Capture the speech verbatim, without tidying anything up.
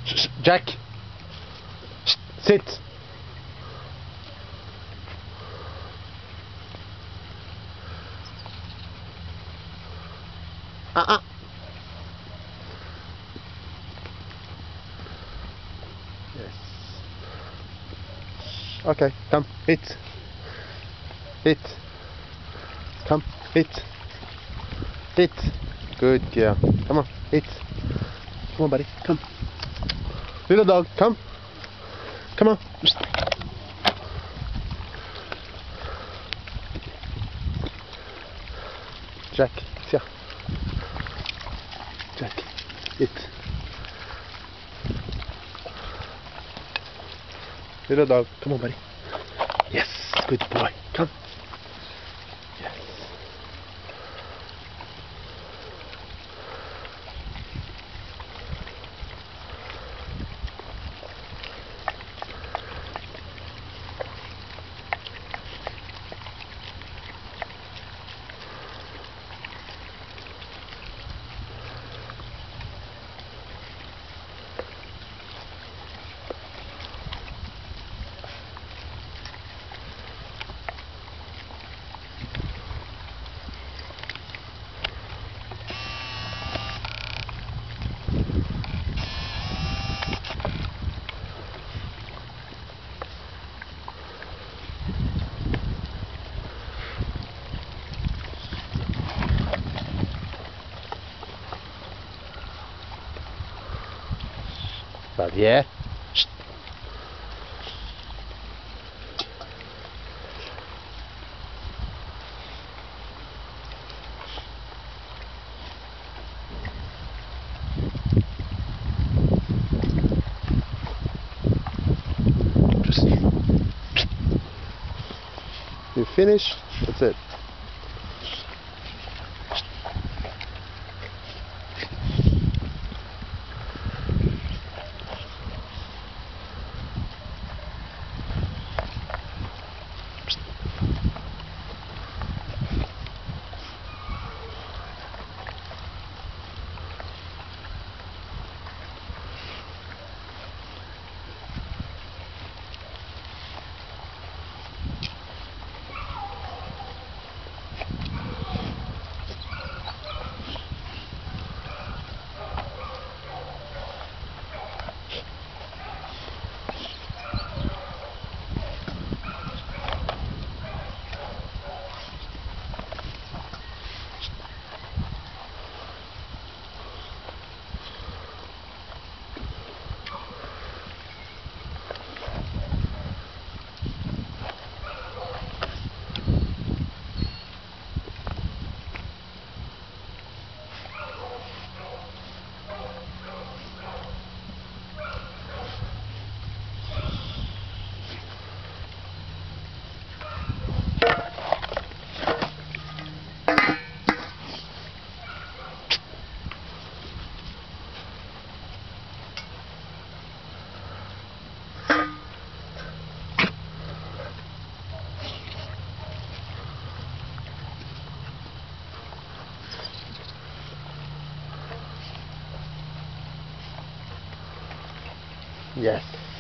Jack. Sit. Uh-uh. Yes. Okay, come, hit. Hit. Come, hit. Hit. Good girl. Come on, hit. Come on, buddy, come. Little dog, come. Come on. Jack, tiens. Jack, hit. Little dog, come on, buddy. Yes, good boy. Come. Yes. But yeah. Just you finish, that's it. Yes.